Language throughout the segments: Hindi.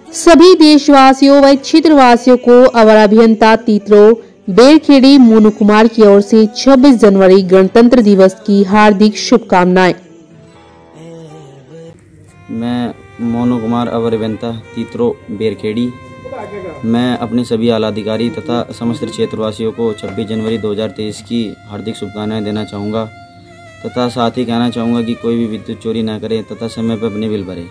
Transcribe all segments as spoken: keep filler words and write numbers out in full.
सभी देशवासियों व क्षेत्रवासियों को अवर अभियंता तीतरो बेरखेड़ी मोनू कुमार की ओर से छब्बीस जनवरी गणतंत्र दिवस की हार्दिक शुभकामनाएं। मैं मोनू कुमार अवर अभियंता तीतरो बेरखेड़ी, मैं अपने सभी आला अधिकारी तथा समस्त क्षेत्रवासियों को छब्बीस जनवरी दो हज़ार तेईस की हार्दिक शुभकामनाएं देना चाहूँगा तथा साथ ही कहना चाहूँगा कि कोई भी विद्युत चोरी न करे तथा समय पर अपने बिल भरे।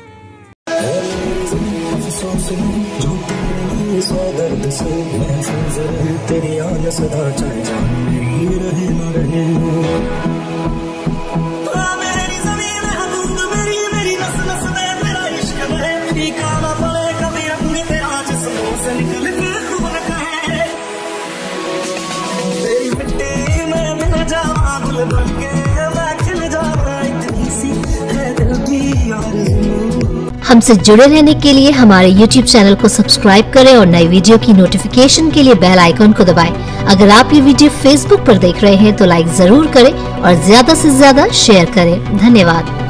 हमसे जुड़े रहने के लिए हमारे यूट्यूब चैनल को सब्सक्राइब करें और नई वीडियो की नोटिफिकेशन के लिए बेल आइकन को दबाएं। अगर आप ये वीडियो फेसबुक पर देख रहे हैं तो लाइक जरूर करें और ज्यादा से ज्यादा शेयर करें। धन्यवाद।